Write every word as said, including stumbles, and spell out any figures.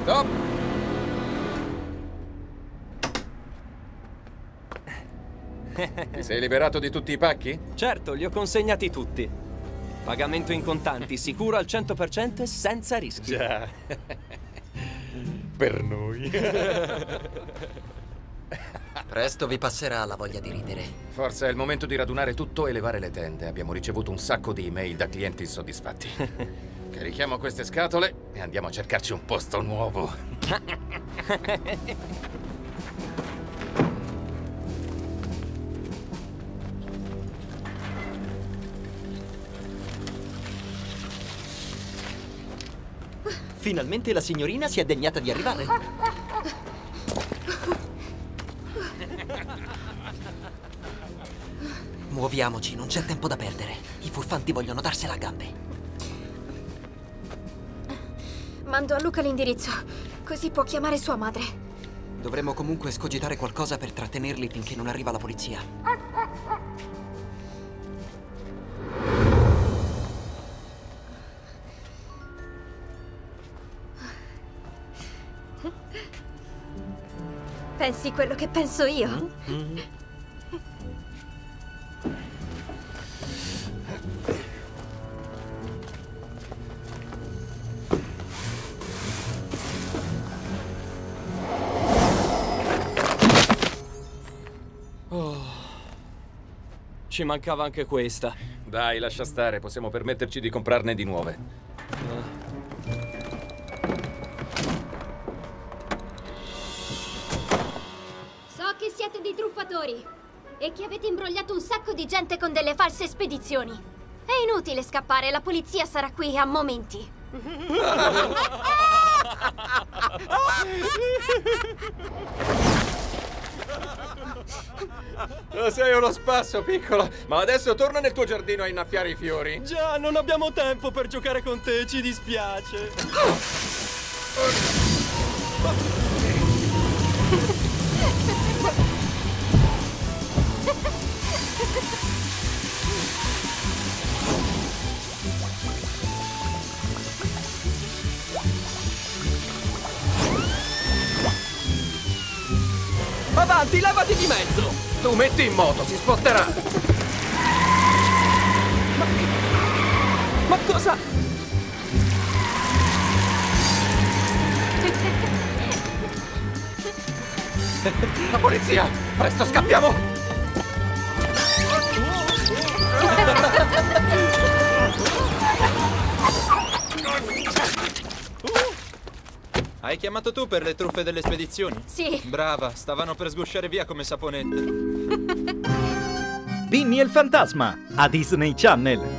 Stop! Ti sei liberato di tutti i pacchi? Certo, li ho consegnati tutti. Pagamento in contanti, sicuro al cento per cento e senza rischi. Già. Per noi. Presto vi passerà la voglia di ridere. Forse è il momento di radunare tutto e levare le tende. Abbiamo ricevuto un sacco di email da clienti insoddisfatti. Carichiamo queste scatole e andiamo a cercarci un posto nuovo. Finalmente la signorina si è degnata di arrivare. Muoviamoci, non c'è tempo da perdere. I furfanti vogliono darsela a gambe. Mando a Luca l'indirizzo, così può chiamare sua madre. Dovremmo comunque escogitare qualcosa per trattenerli finché non arriva la polizia. Pensi quello che penso io? Mm-hmm. Oh. Ci mancava anche questa. Dai, lascia stare, possiamo permetterci di comprarne di nuove. Uh. So che siete dei truffatori e che avete imbrogliato un sacco di gente con delle false spedizioni. È inutile scappare, la polizia sarà qui a momenti. Sei uno spasso, piccola, ma adesso torna nel tuo giardino a innaffiare i fiori. Già, non abbiamo tempo per giocare con te, ci dispiace. Avanti, levati di mezzo! Tu metti in moto, si sposterà! Ma... Ma cosa? La polizia! Presto, scappiamo! Hai chiamato tu per le truffe delle spedizioni? Sì. Brava, stavano per sgusciare via come saponette. Vinny e il fantasma a Disney Channel.